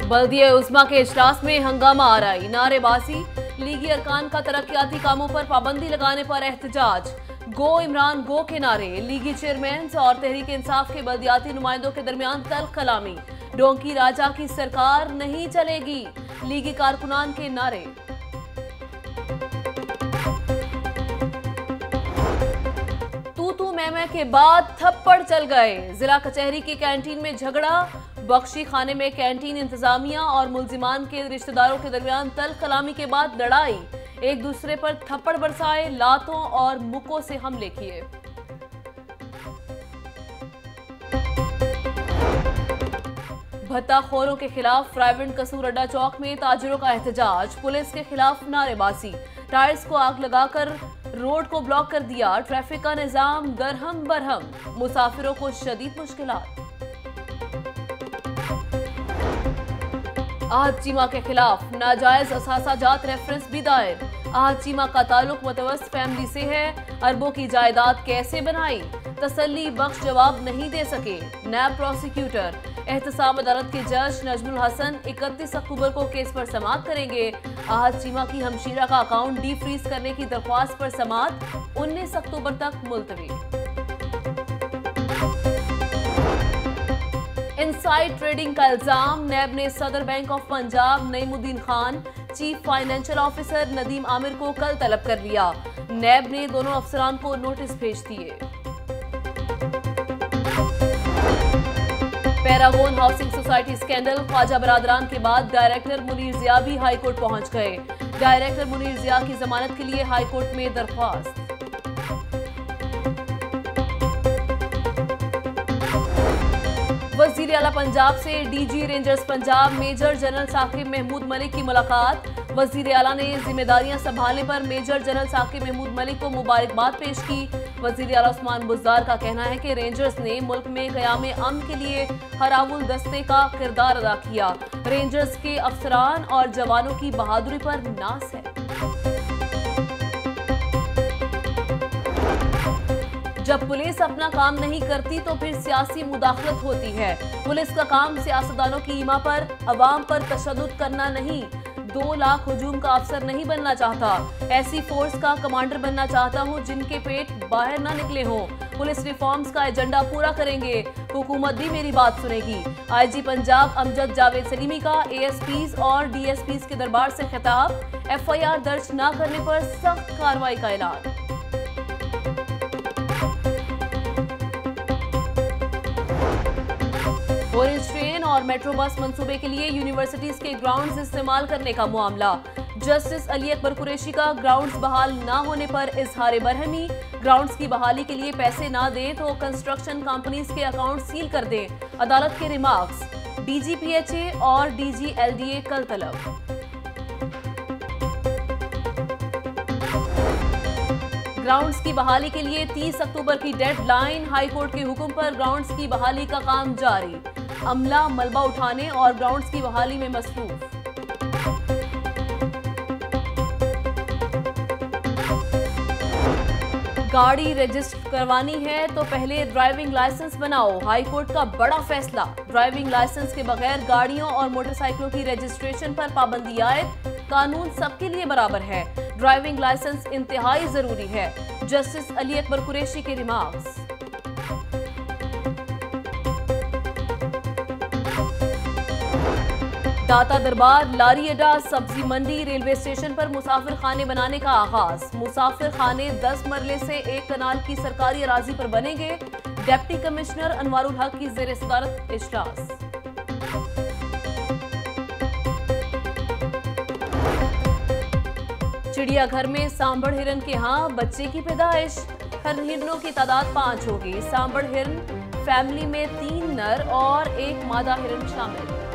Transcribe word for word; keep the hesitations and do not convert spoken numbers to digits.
बल्दिया उस्मा के इजलास में हंगामा आराई, नारेबाजी, लीगी अरकान का तरक्याती कामों पर पाबंदी लगाने पर एहतजाज, गो इमरान गो के नारे, लीगी चेयरमैन और तहरीक इंसाफ के बल्दियाती नुमाइंदों के दरमियान तल्ख कलामी, डोंकी राजा की सरकार नहीं चलेगी, लीगी कारकुनान के नारे। तू तू मैं मैं के बाद थप्पड़ चल गए, जिला कचहरी की कैंटीन में झगड़ा, बख्शी खाने में कैंटीन इंतजामिया और मुल्जिमान के रिश्तेदारों के दरमियान तल्ख कलामी के बाद लड़ाई, एक दूसरे पर थप्पड़ बरसाए, लातों और मुक्कों से हमले किए। भत्ताखोरों के खिलाफ फ्राइवेंट कसूर अड्डा चौक में ताजिरों का एहतजाज, पुलिस के खिलाफ नारेबाजी, टायर्स को आग लगाकर रोड को ब्लॉक कर दिया, ट्रैफिक का निजाम दरहम बरहम, मुसाफिरों को शदीद मुश्किलात। आहत चीमा के खिलाफ नाजायज असासा जात रेफरेंस भी दायर, आहत चीमा का ताल्लुक मुतवस्सित फैमिली से है, अरबों की जायदाद कैसे बनाई, तसल्ली बख्श जवाब नहीं दे सके, नैब प्रोसिक्यूटर, एहतसाब अदालत के जज नजमुल हसन इकतीस अक्टूबर को केस पर समाअत करेंगे, आहत चीमा की हमशीरा का अकाउंट डी फ्रीज करने की दरख्वास्त पर समाअत उन्नीस अक्टूबर तक मुलतवी। इनसाइड ट्रेडिंग का इल्जाम, नैब ने सदर bank of Punjab Naeemuddin Khan, chief financial officer Nadeem Amir को कल तलब कर लिया, नैब ने दोनों अफसरान को नोटिस भेज दिए। Paragon housing society scandal, Khawaja बरादरान के बाद डायरेक्टर मुनीर जिया भी हाईकोर्ट पहुंच गए, डायरेक्टर मुनीर जिया की जमानत के लिए हाईकोर्ट में दरख्वास्त। वजीर आला पंजाब से DG rangers Punjab major general Saqib Mahmood Malik की मुलाकात, वजीर आला ने जिम्मेदारियां संभालने पर मेजर जनरल साकिब महमूद मलिक को मुबारकबाद पेश की। वजीर आला उस्मान बुज़दार का कहना है कि रेंजर्स ने मुल्क में क़याम अमन के लिए हरावुल दस्ते का किरदार अदा किया, रेंजर्स के अफसरान और जवानों की बहादुरी पर नाज है। जब पुलिस अपना काम नहीं करती तो फिर सियासी मुदाखलत होती है, पुलिस का काम सियासतदानों की ईमा पर, अवाम पर तशद्दुद करना नहीं, दो लाख हुजूम का अफसर नहीं बनना चाहता, ऐसी फोर्स का कमांडर बनना चाहता हूं जिनके पेट बाहर ना निकले हों, पुलिस रिफॉर्म्स का एजेंडा पूरा करेंगे, हुकूमत भी मेरी बात सुनेगी। आईजी पंजाब अमजद जावेद सलीमी का एएसपीज और डीएसपीज के दरबार से खिताब, एफआईआर दर्ज न करने पर सख्त कार्रवाई का ऐलान। ऑरेंज ट्रेन और मेट्रो बस मंसूबे के लिए यूनिवर्सिटीज के ग्राउंड्स इस्तेमाल करने का मामला, जस्टिस अली अकबर कुरैशी का ग्राउंड्स बहाल न होने पर इजहार बरहमी, ग्राउंड्स की बहाली के लिए पैसे ना दें तो कंस्ट्रक्शन कंपनीज के अकाउंट सील कर दें, अदालत के रिमार्क्स, डीजीपीएचए और डीजीएलडीए कल तलब। ग्राउंड्स की बहाली के लिए तीस अक्टूबर की डेडलाइन, हाईकोर्ट के हुक्म पर ग्राउंड्स की बहाली का काम जारी, अमला मलबा उठाने और ग्राउंड्स की बहाली में मसरूफ। गाड़ी रजिस्टर करवानी है तो पहले ड्राइविंग लाइसेंस बनाओ, हाईकोर्ट का बड़ा फैसला, ड्राइविंग लाइसेंस के बगैर गाड़ियों और मोटरसाइकिलों की रजिस्ट्रेशन पर पाबंदी आयद, कानून सबके लिए बराबर है, ड्राइविंग लाइसेंस इंतहाई जरूरी है, जस्टिस अली अकबर कुरैशी के रिमार्क्स। दाता दरबार, लारी अड्डा, सब्जी मंडी, रेलवे स्टेशन पर मुसाफिर खाने बनाने का आगाज, मुसाफिर खाने दस मरले से एक कनाल की सरकारी अराजी पर बनेंगे, डिप्टी कमिश्नर अनवारुल हक की ज़ेर सदारत इजलास। चिड़ियाघर में सांभर हिरन के यहाँ बच्चे की पैदाइश, हर हिरनों की तादाद पांच होगी, सांभर हिरन फैमिली में तीन नर और एक मादा हिरन शामिल।